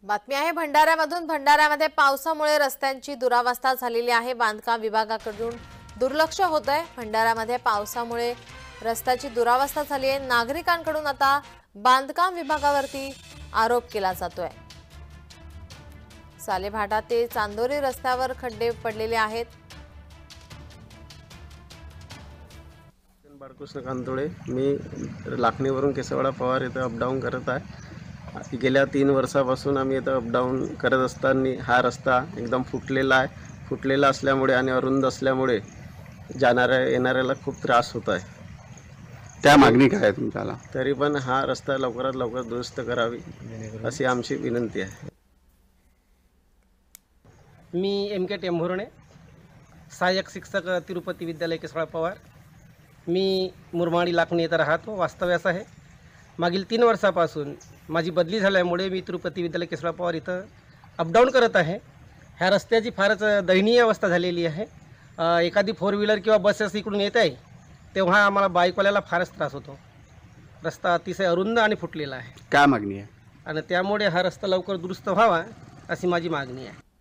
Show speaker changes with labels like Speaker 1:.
Speaker 1: बातमी आहे भंडाऱ्यामधून। भंडाऱ्यामध्ये पावसामुळे रस्त्यांची दुरावस्था झालेली आहे। बांधकाम विभागाकडून दुर्लक्ष होत आहे। भंडाऱ्यामध्ये पावसामुळे रस्त्याची दुरावस्था झाली आहे। नागरिकांकडून आता बांधकाम विभागावरती आरोप केला जातोय। सालेभाटा ते चांदोरी रस्त्यावर खड्डे पडलेले आहेत।
Speaker 2: बाळकृष्ण कांतोळे, मी लाखणीवरून केसवाडा पवार इथं अपडाऊन करत आहे। गेल्या 3 वर्षापासून आम्ही इथं अपडाऊन करत असताना हा रस्ता एकदम फुटलेला आहे। फुटलेला असल्यामुळे आणि अरुंद असल्यामुळे जाणाऱ्या येणाऱ्याला खूप त्रास होत आहे।
Speaker 3: त्या मागणी काय आहे तुमच्याला?
Speaker 2: तरी पण हा रस्ता लवकरात लवकर दुरुस्त करावी अशी आमची विनंती आहे।
Speaker 4: मी MK टेंभुर्णे, सहाय्यक शिक्षक तिरुपती विद्यालय केसवाडा पवार। मी मुरमाडी लाखणी येथे राहतो। वास्तव्यास आहे। मागील 3 वर्षापासून माझी बदली झाल्यामुळे मी तिरुपती विद्यालय केसवाडा पवार इथं अपडाऊन करत आहे। ह्या रस्त्याची फारच दयनीय अवस्था झालेली आहे। एखादी 4 व्हीलर किंवा बसेस इकडून येत आहे तेव्हा आम्हाला बाईकवाल्याला फारच त्रास होतो। रस्ता अतिशय अरुंद आणि फुटलेला आहे।
Speaker 3: काय मागणी आहे?
Speaker 4: आणि त्यामुळे हा रस्ता लवकर दुरुस्त व्हावा अशी माझी मागणी आहे।